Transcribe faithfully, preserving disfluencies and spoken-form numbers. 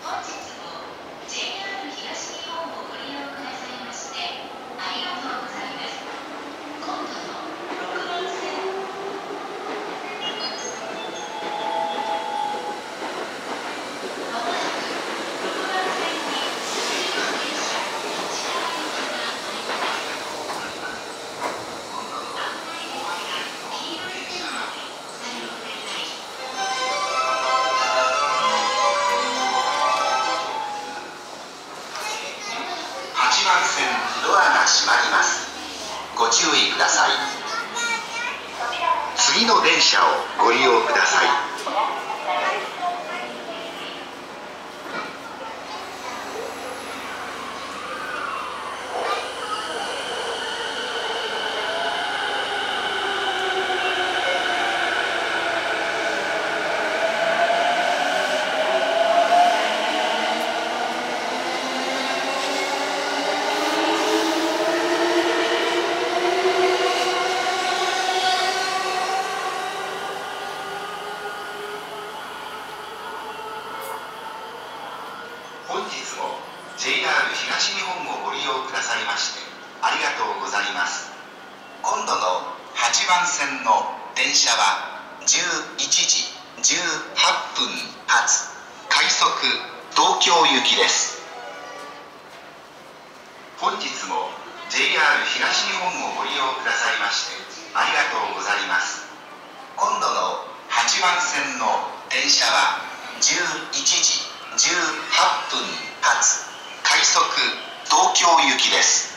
本日も ジェイアール 東日本をご利用くださいましてありがとうございます。今度のろくばん線まもなくろくばん線に次の電車市川行きが乗ります。案内ですが黄色い線までお下がりください。 はちばん線ドアが閉まります。ご注意ください。次の電車をご利用ください。本日も ジェイアール 東日本をご利用くださいましてありがとうございます。今度のはちばん線の電車はじゅういちじじゅうはっぷん発快速東京行きです。本日も ジェイアール 東日本をご利用くださいましてありがとうございます。今度のはちばん線の電車はじゅういちじじゅうはっぷん発快速東京行きです。